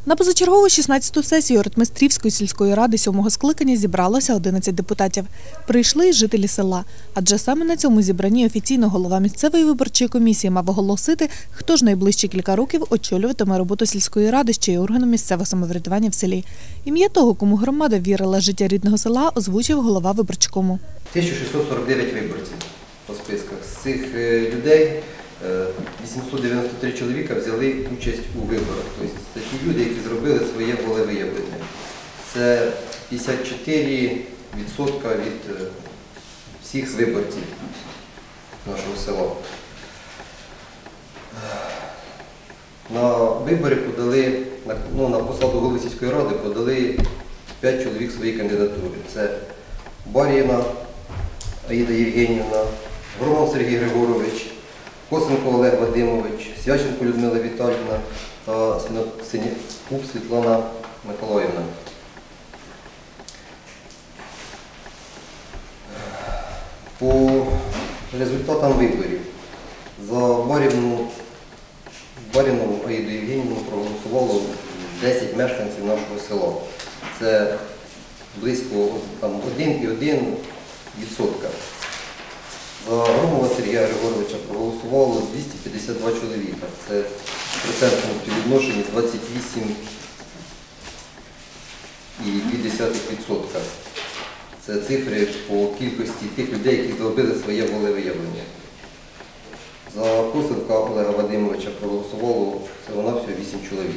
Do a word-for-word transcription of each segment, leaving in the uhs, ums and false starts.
На позачергову шістнадцяту сесію Ротмістрівської сільської ради сьомого скликання зібралося одинадцять депутатів. Прийшли й жителі села, адже саме на цьому зібранні офіційно голова місцевої виборчої комісії мав оголосити, хто ж найближчі кілька років очолюватиме роботу сільської ради, що є органом місцевого самоврядування в селі. Ім'я того, кому громада вірила життя рідного села, озвучив голова виборчкому. тисяча шістсот сорок дев'ять виборців по списках. З цих людей вісімсот дев'яносто три чоловіка взяли участь у виборах. Тобто це ті люди, які зробили своє волевиявлення. Це п'ятдесят чотири відсотки від всіх виборців нашого села. На вибори подали, ну, на посаду голови сільської ради подали п'ять чоловік свої кандидатури. Це Баріна Аїда Євгенівна, Громов Сергій Григорович, Косенко Олег Вадимович, Свяченко Людмила Віталіївна та Синякуб Світлана Миколаївна. По результатам виборів за Барівну, Барівну Аїду Євгенівну проголосувало десять мешканців нашого села. Це близько один цілих одна десята відсотка. За Громова Сергія Григоровича проголосувало двісті п'ятдесят два чоловіка. Це в процентному співвідношенні двадцять вісім цілих дві десятих відсотка. Це цифри по кількості тих людей, які зробили своє волевиявлення. За Косенка Олега Вадимовича проголосувало всього-навсього вісім чоловік.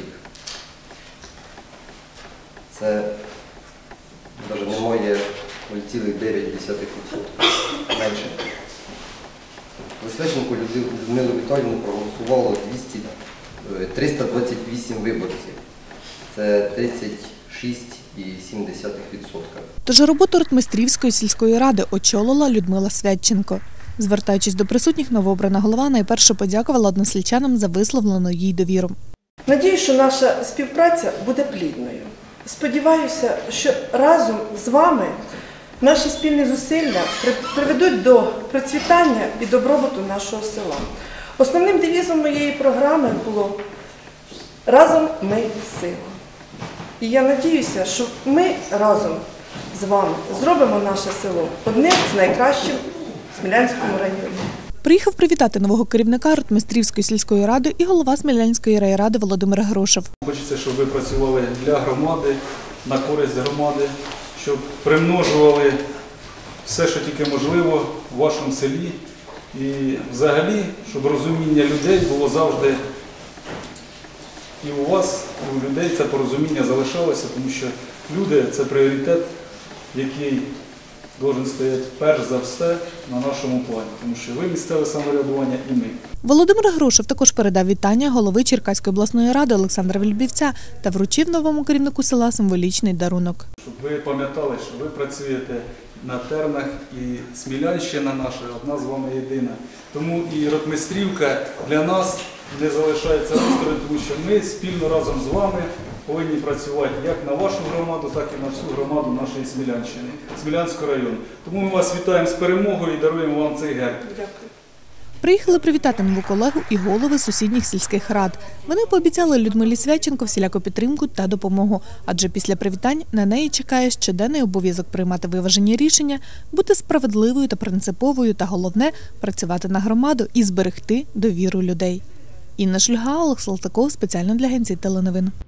Це навіть немає нуль цілих дев'ять десятих відсотка. Менше. За Свяченко Людмилу Віталіївну проголосувало триста двадцять вісім виборців. Це тридцять шість цілих сім десятих відсотка. Тож роботу Ротмістрівської сільської ради очолила Людмила Свяченко. Звертаючись до присутніх, новообрана голова найперше подякувала односельчанам за висловлену їй довіру. Надію, що наша співпраця буде плідною. Сподіваюся, що разом з вами наші спільні зусилля приведуть до процвітання і добробуту нашого села. Основним девізом моєї програми було «Разом ми сила». І я надіюся, що ми разом з вами зробимо наше село одним з найкращих в Смілянському районі. Приїхав привітати нового керівника Ротмістрівської сільської ради і голова Смілянської райради Володимир Грошев. Хочеться, щоб ви працювали для громади, на користь громади, щоб примножували все, що тільки можливо в вашому селі. І взагалі, щоб розуміння людей було завжди і у вас, і у людей це порозуміння залишалося, тому що люди – це пріоритет, який должен стояти перш за все на нашому плані, тому що ви місцеве самоврядування і ми. Володимир Грошев також передав вітання голови Черкаської обласної ради Олександра Вільбівця та вручив новому керівнику села символічний дарунок. Щоб ви пам'ятали, що ви працюєте на тернах, і Смілянщина наша одна з вами єдина. Тому і Ротмістрівка для нас не залишається осторонь, тому що ми спільно разом з вами повинні працювати як на вашу громаду, так і на всю громаду нашої Смілянщини, Смілянського району. Тому ми вас вітаємо з перемогою і даруємо вам цей герб. Дякую. Приїхали привітати нову колегу і голови сусідніх сільських рад. Вони пообіцяли Людмилі Свяченко всіляку підтримку та допомогу, адже після привітань на неї чекає щоденний обов'язок приймати виважені рішення, бути справедливою та принциповою та, головне, працювати на громаду і зберегти довіру людей. Інна Шульга, Олег Салтаков, спеціально для агенції теленовин.